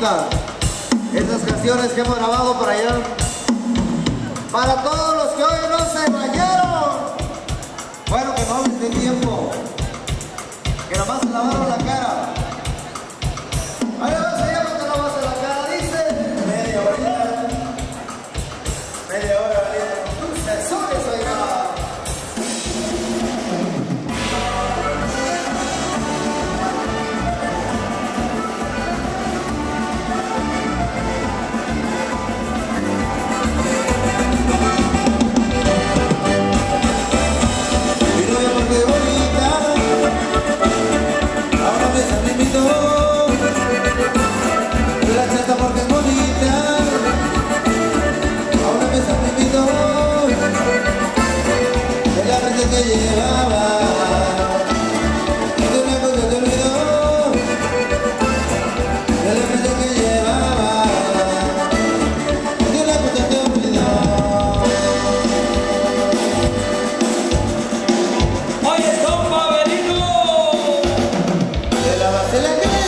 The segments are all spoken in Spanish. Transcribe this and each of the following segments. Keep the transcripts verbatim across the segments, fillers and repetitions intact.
música, estas canciones que hemos grabado por allá. Para todos los que hoy no se bañaron, bueno, que no les dé tiempo, que nomás se lavaron la cara. Ahí va, se llama que lavas la cara, dice media hora, media hora, dulces, soles, oiga. Porque es bonita, a una mesa me invitó, de la frente que llevaba, y de una cosa te olvidó, de la frente que llevaba, y de una cosa te olvidó. Oye, compa Benito, De la base la que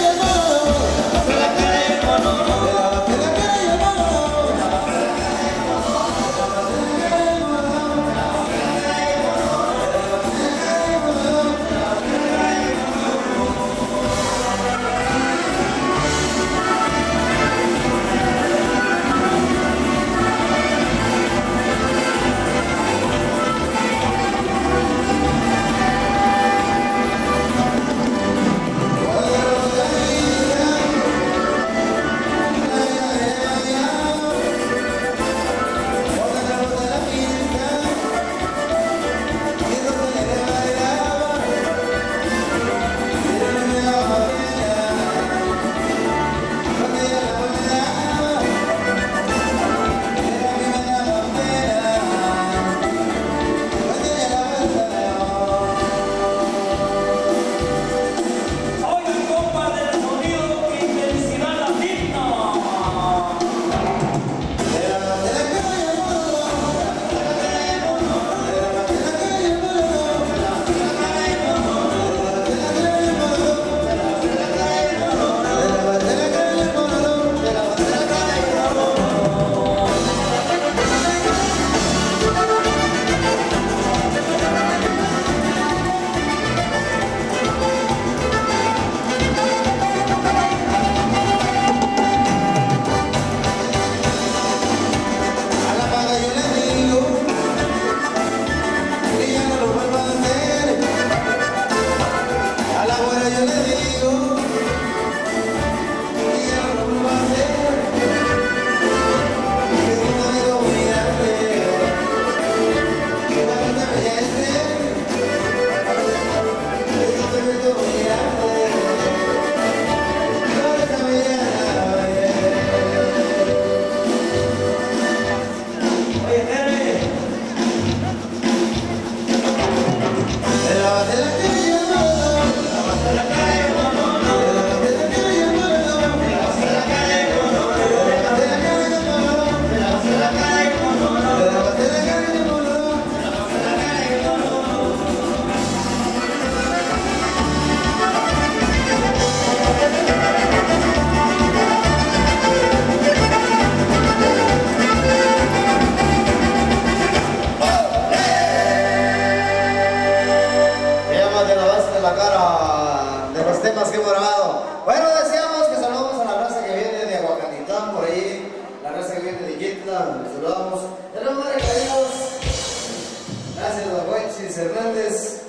Hernández,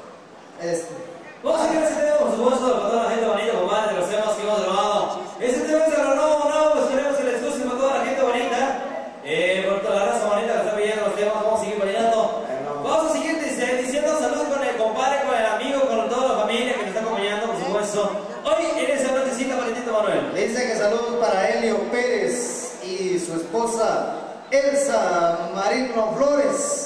este. Vamos a seguir ese tema, por supuesto, con toda la gente bonita, compadre, de los temas que hemos grabado. Este tema se lo nuevo, nuevo, esperemos que les guste con toda la gente bonita. Eh, por toda la raza bonita que está pidiendo los temas, vamos a seguir bailando. Vamos a seguir diciendo saludos con el compadre, con el amigo, con toda la familia que nos está acompañando, por supuesto. Hoy en esa nochecita, Valentito Manuel. Le dice que saludos para Elio Pérez y su esposa Elsa Marino Flores.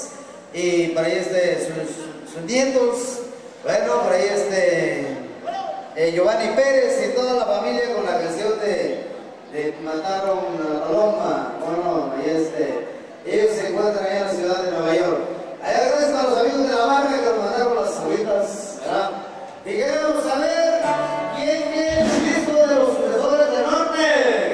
Y por ahí este, sus, sus nietos, bueno, por ahí este eh, Giovanni Pérez y toda la familia con la canción de, de Mataron a Paloma. Bueno, ahí este, ellos se encuentran ahí en la ciudad de Nueva York. Allá gracias a los amigos de la barra que nos mandaron las saluditas, ¿verdad? Y queremos saber quién es el hijo de los sucesores del norte.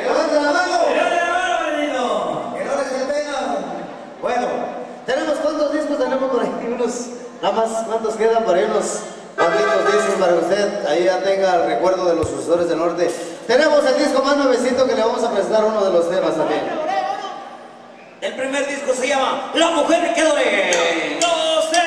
unos, nada más, ¿cuántos quedan para irnos? Cuantitos discos para que usted ahí ya tenga el recuerdo de los sucesores del norte. Tenemos el disco más nuevecito que le vamos a presentar uno de los temas también. El primer disco se llama La Mujer que Adoré. ¡Dos, tres!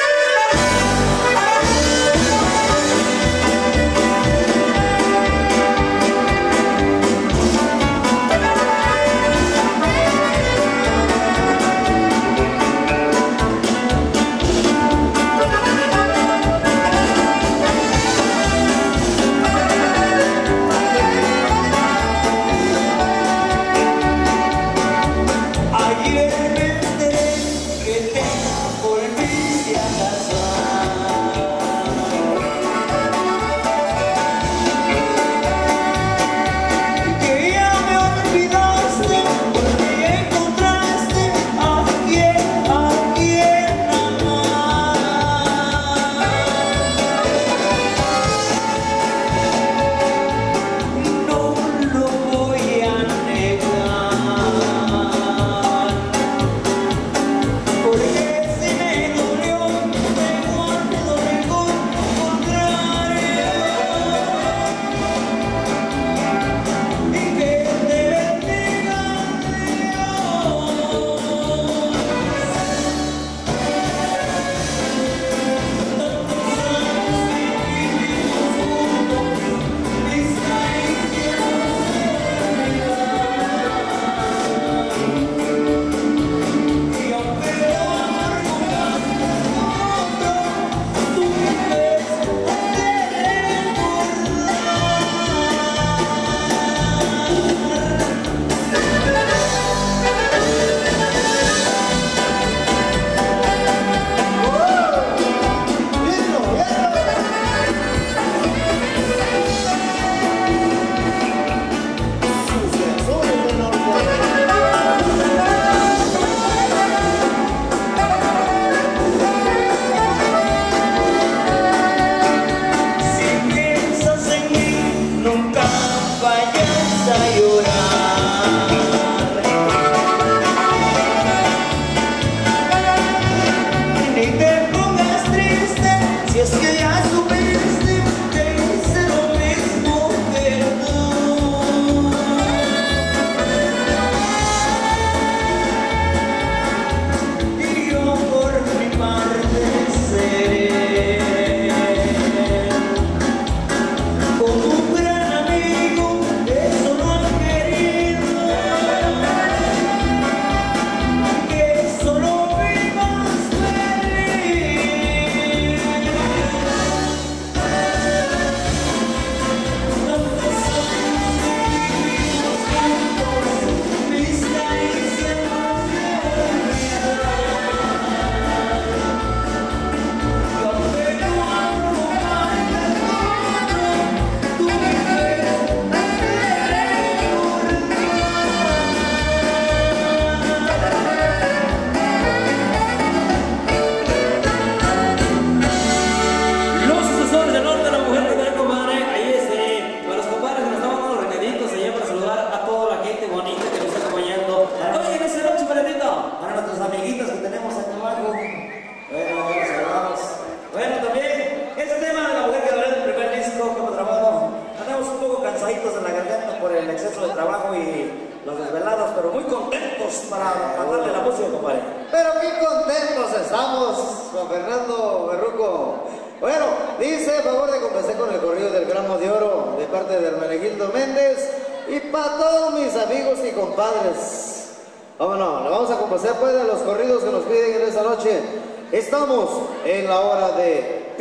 Estamos en la hora de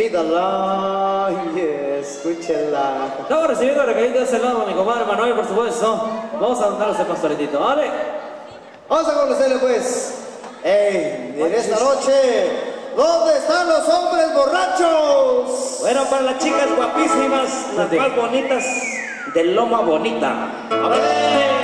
Pídala y escúchela. Estamos recibiendo recadito de ese lado, mi compadre Manuel, por supuesto. Vamos a darnos el pastoretito, ¿vale? Vamos a conocerle pues. Ey, en esta noche, ¿dónde están los hombres borrachos? Bueno, para las chicas guapísimas, las más bonitas de Loma Bonita. ¡A ver!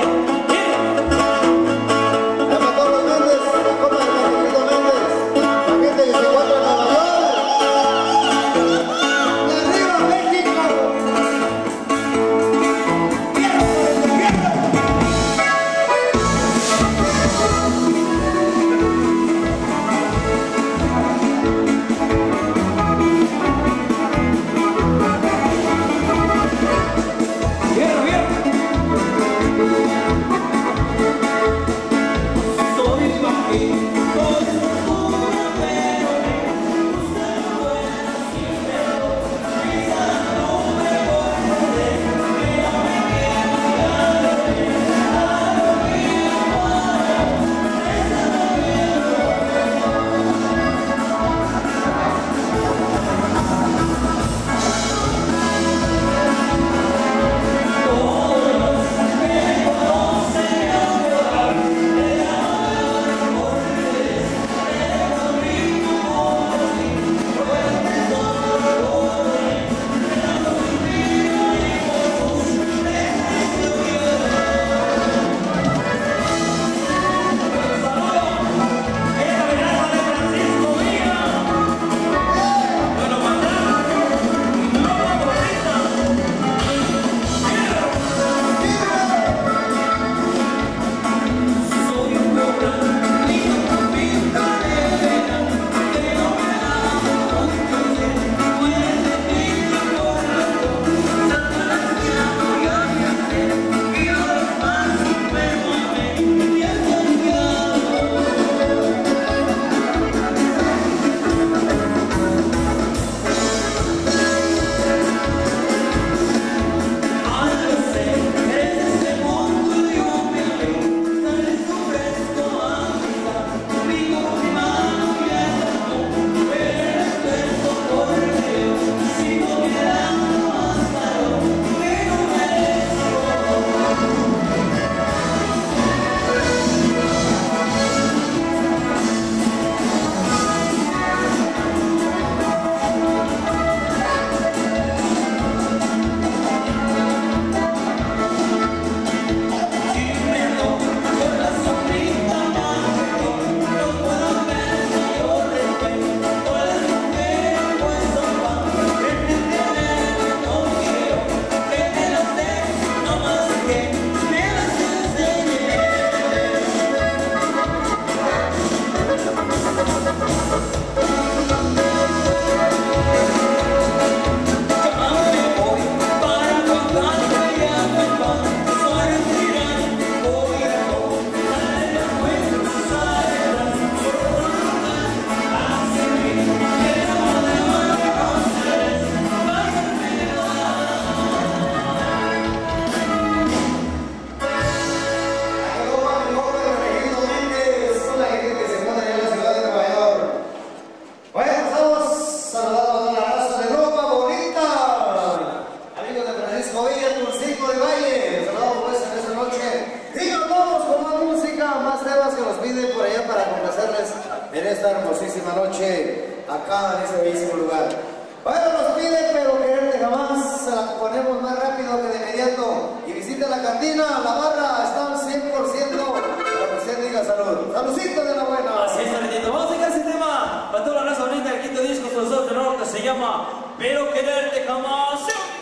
complacerles en esta hermosísima noche acá en este bellísimo lugar. Bueno, nos piden, pero quererte jamás, se la ponemos más rápido que de inmediato. Y visiten la cantina, la barra, están cien por ciento para que usted diga salud. Saludcito de la buena. Así es, bendito. Vamos a dedicar ese tema para toda la raza bonita del quinto disco, su dos del norte, se llama Pero Quererte Jamás.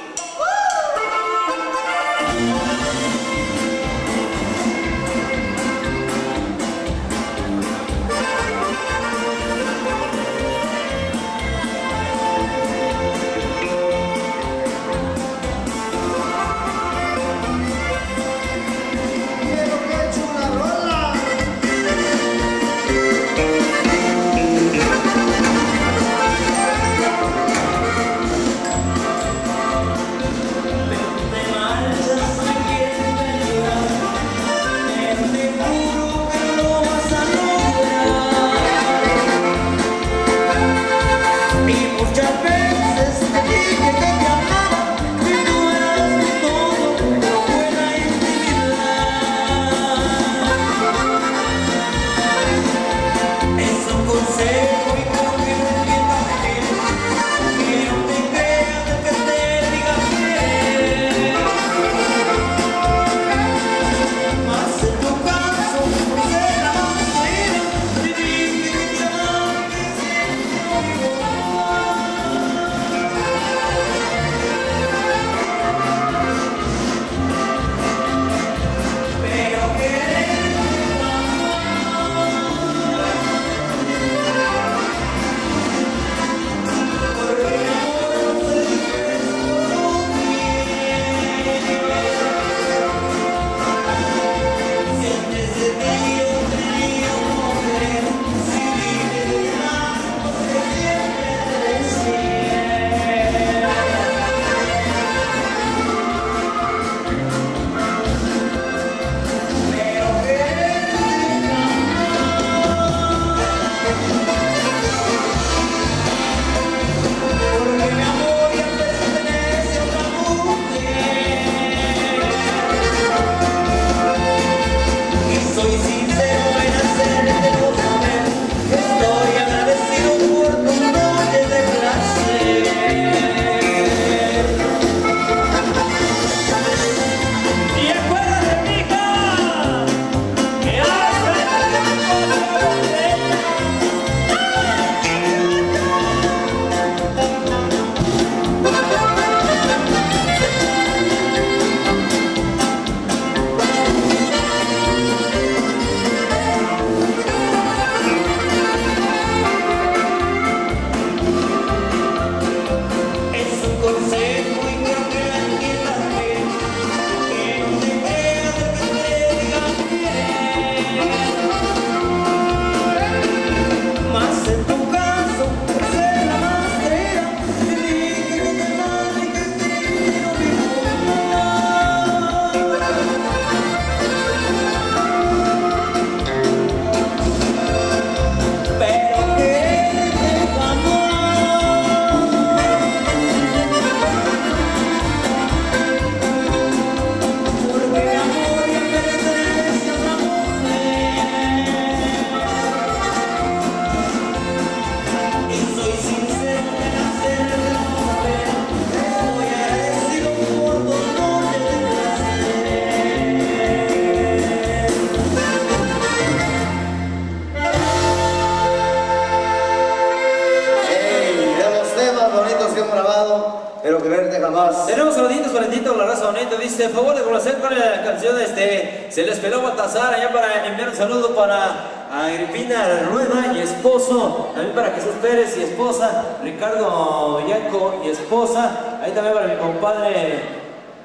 Pero Quererte Jamás. Tenemos saluditos, Valentito, la raza bonita. Dice, favor de conocer con la canción este, Se les peló Baltasar, allá para enviar un saludo para Agripina Rueda y esposo, también para Jesús Pérez y esposa, Ricardo Villaco y esposa, ahí también para mi compadre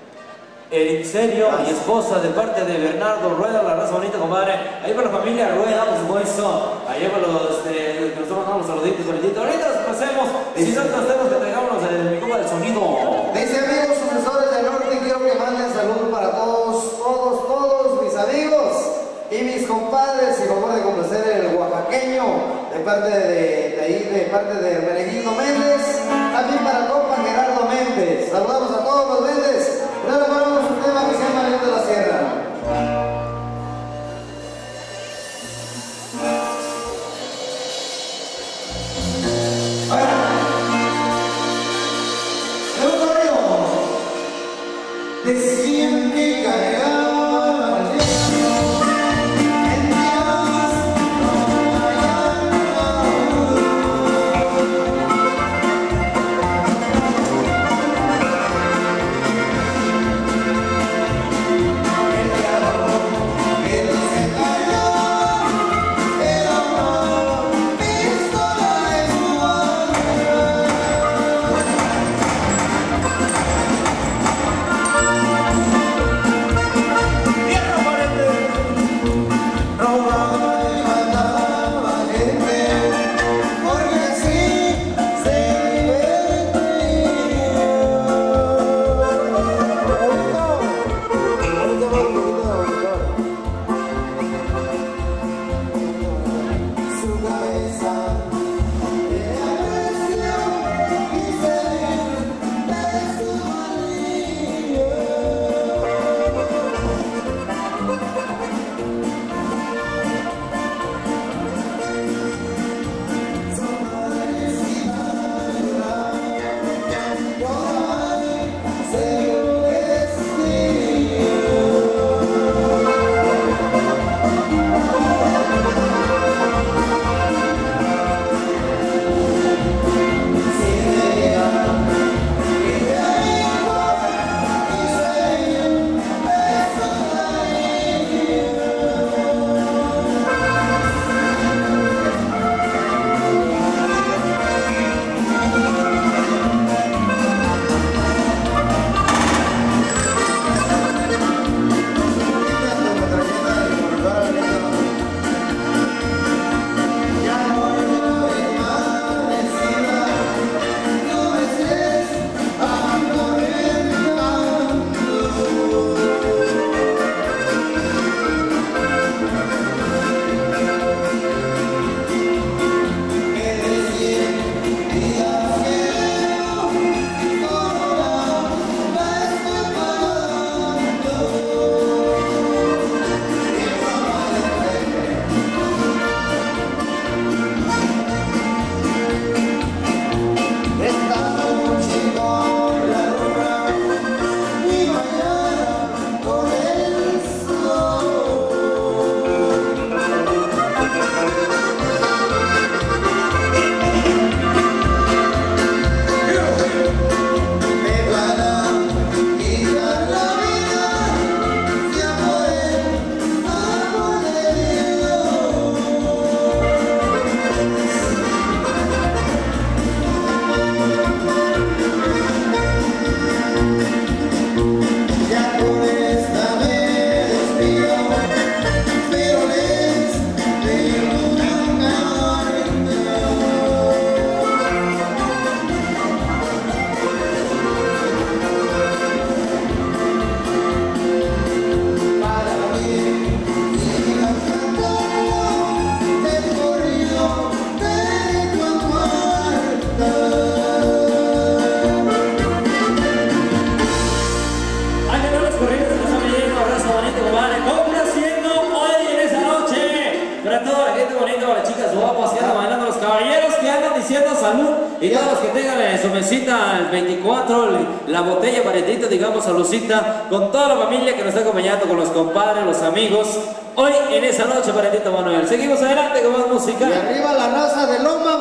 Ericerio y esposa, de parte de Bernardo Rueda, la raza bonita, compadre. Ahí para la familia Rueda, por supuesto. Ahí para los este, que nos toman los saluditos, Valentito. Ahorita los pasemos. Y si no, nos tenemos que traigamos el micrófono del sonido. Dice, amigos sucesores del norte, quiero que manden saludos para todos, todos, todos mis amigos y mis compadres, y favor de complacer el oaxaqueño, de parte de, de ahí, de parte de Hermenegildo Méndez, también para compa Gerardo Méndez. Saludamos a todos los Méndez. Ahora ponemos un tema que se llama León de la Sierra. diciendo salud y todos los que tengan en su mesita el veinticuatro, la botella paredita, digamos, salucita, con toda la familia que nos está acompañando, con los compadres, los amigos, hoy en esa noche, paredito Manuel. Seguimos adelante con más música. Y arriba la raza de Loma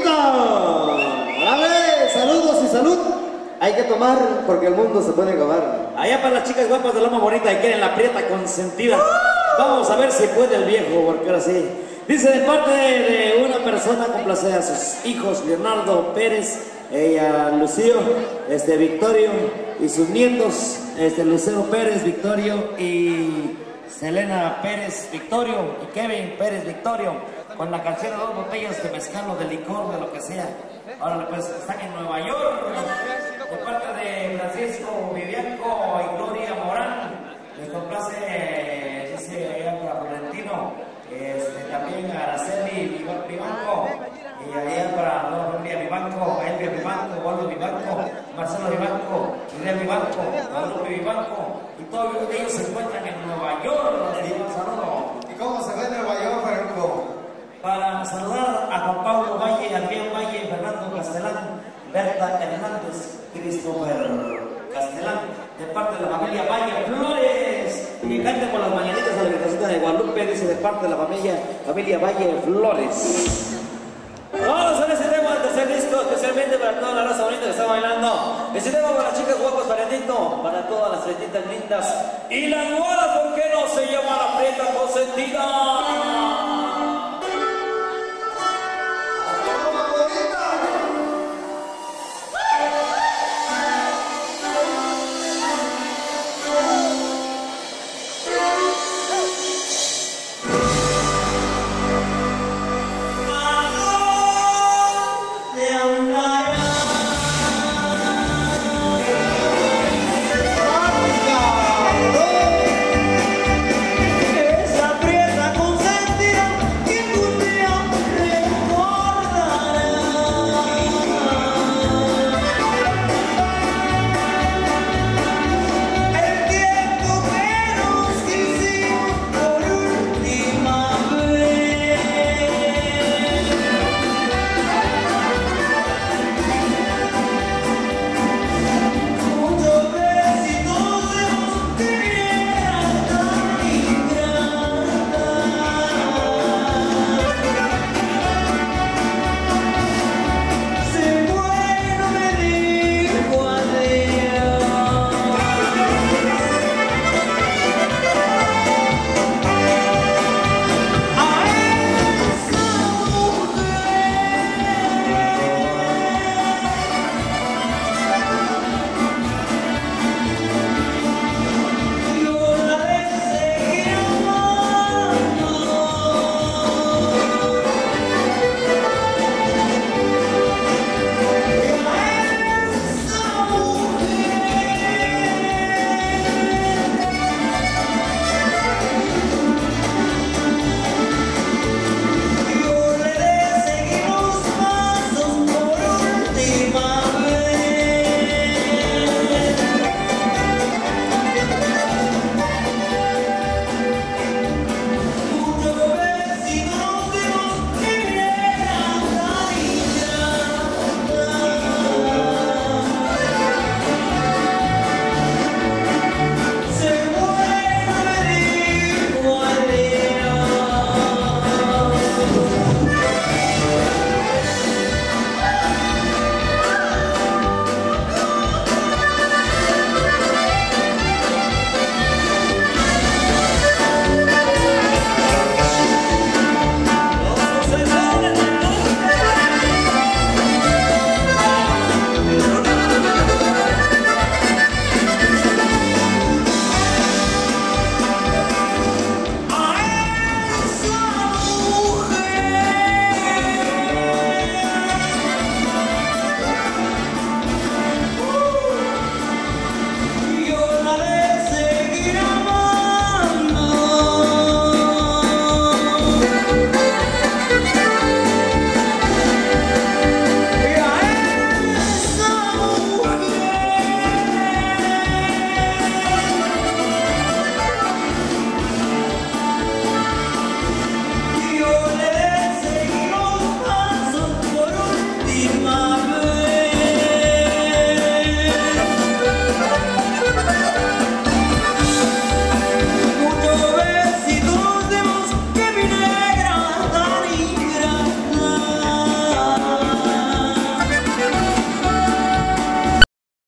Bonita. ¡Vale! Saludos y salud. Hay que tomar porque el mundo se puede acabar. Allá para las chicas guapas de Loma Bonita que quieren la prieta consentida. Vamos a ver si puede el viejo, porque ahora sí. Dice de parte de una persona, complace a sus hijos, Leonardo Pérez, ella Lucio, este Victorio y sus nietos, este Lucero Pérez, Victorio y Selena Pérez, Victorio y Kevin Pérez, Victorio, con la canción de dos botellas de mezcal o de licor, de lo que sea. Ahora pues están en Nueva York, de parte de Francisco Vivianco y Gloria Morán. Les complace, dice Andra Florentino. Este, también Araceli Vivanco, y allá para no, Nuria Vivanco, Elvia Vivanco, Waldo Vivanco, Marcelo Vivanco, Idea Vivanco, Guadalupe Vivanco, y todos ellos se encuentran en Nueva York. Les digo un saludo. ¿Y cómo se ve en Nueva York, Franco? Para saludar a Juan Pablo Valle, Adrián Valle, Fernando Castelán, Berta Hernández, Christopher Castelán, de parte de la familia Valle Flores, y que cante por las mañanitas a la Virgencita de Guadalupe, dice de parte de la familia, familia Valle Flores. Vamos a ver ese tema del tercer disco, especialmente para toda la raza bonita que está bailando. Ese tema para las chicas guapas, para Tito, para todas las frentitas lindas. Y la nueva, ¿por qué no se llama la prieta consentida?